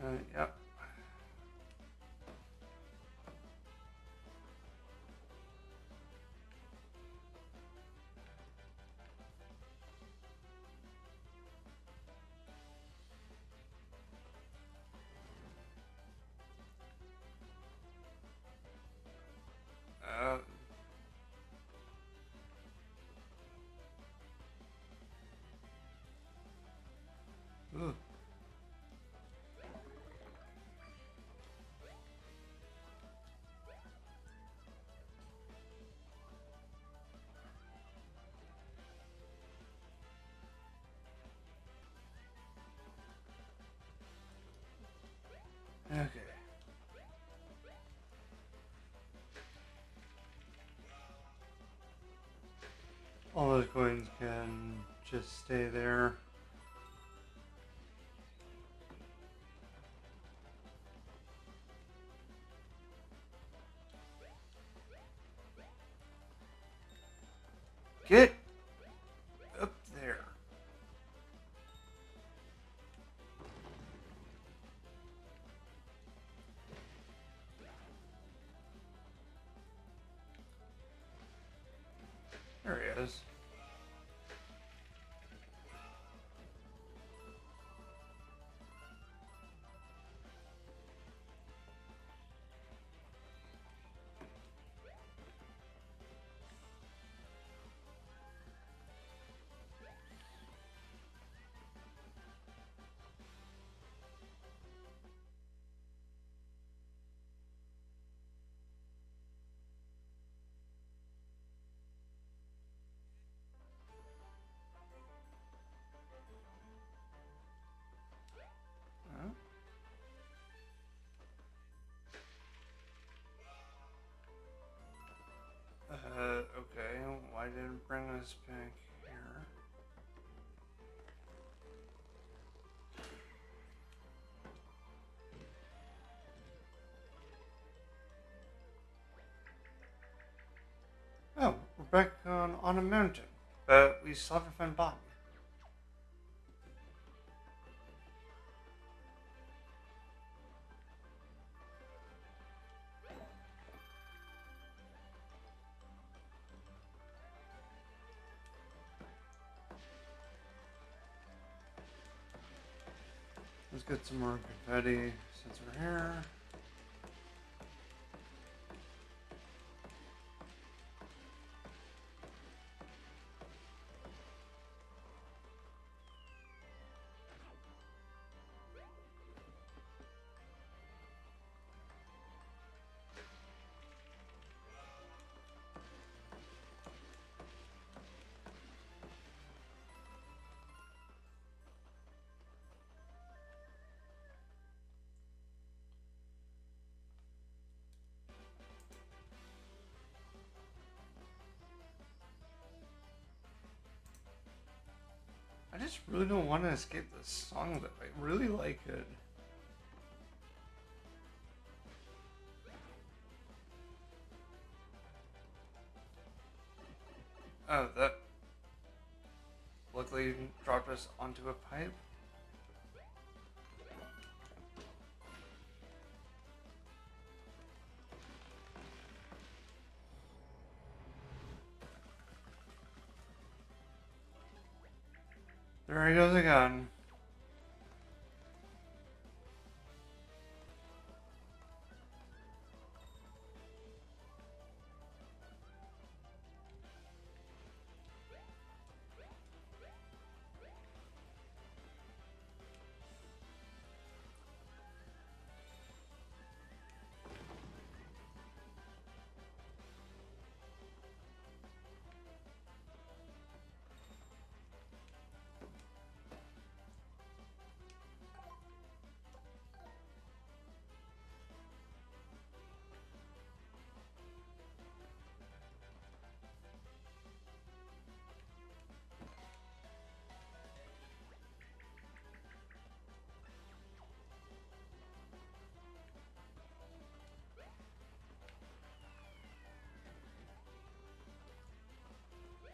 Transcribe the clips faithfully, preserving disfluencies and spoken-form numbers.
yep. Uh, ooh. Okay. All those coins can just stay there. Get up there. There he is. Huh? Uh, okay. Why did it bring us back here? Oh, we're back on, on a mountain. But we still haven't found Bobby. Let's get some more confetti since we're here. I just really don't want to escape this song, but I really like it. Oh, that luckily dropped us onto a pipe. There he goes again.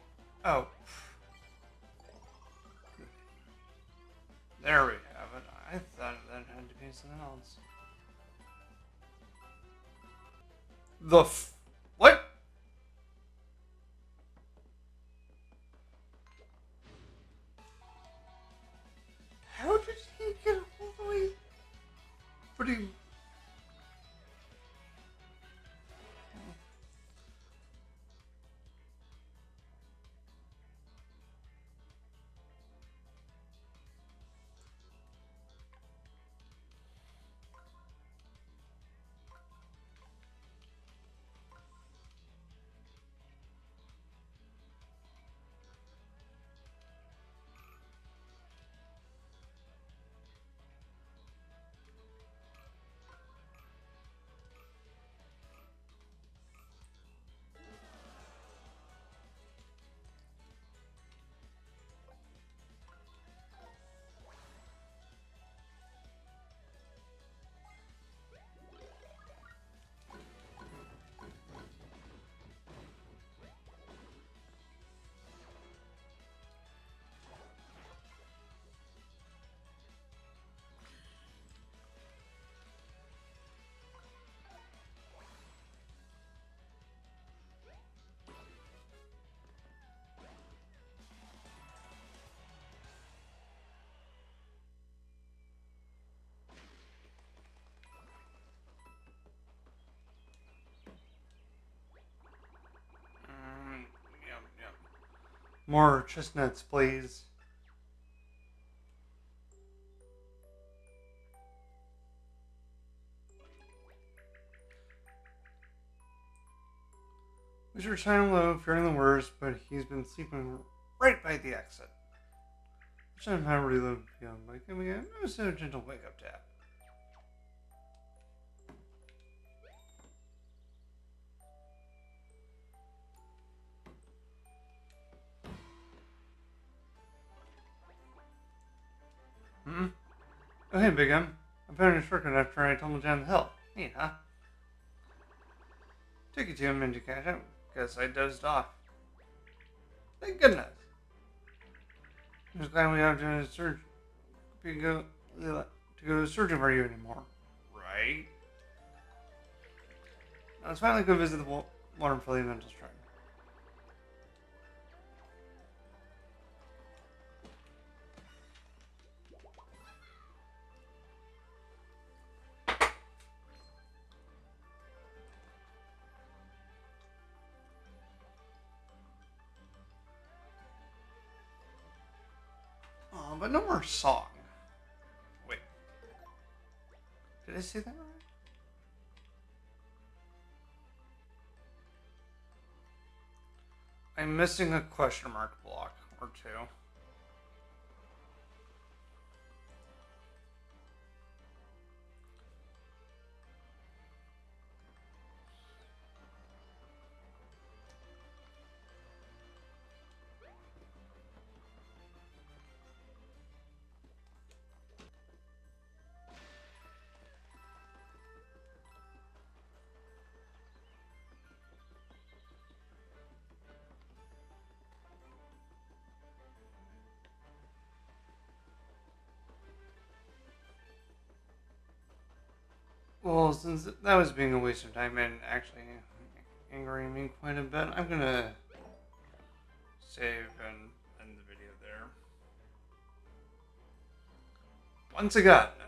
Oh. There we have it. I I thought that had to be something else. The f- what? How did he get all the way? Pretty. Mm, yum, yum. More chestnuts, please. We were trying low, fearing the worst, but he's been sleeping right by the exit. Which I'm not really low, feeling like him again. It was a gentle wake up tap. Hmm? Oh, hey, Big M. I found a shortcut after I tumbled down the hill. Neat, huh? Took you to him and to catch up. Guess I dozed off. Thank goodness. I'm just glad we don't have to search to go to go searching for you anymore. Right? Now let's finally go visit the waterfall elemental shrine. Oh, but no more song. Wait. Did I say that right? I'm missing a question mark block or two. Well, since that was being a waste of time and actually angering me quite a bit, I'm gonna save and end the video there. Once again,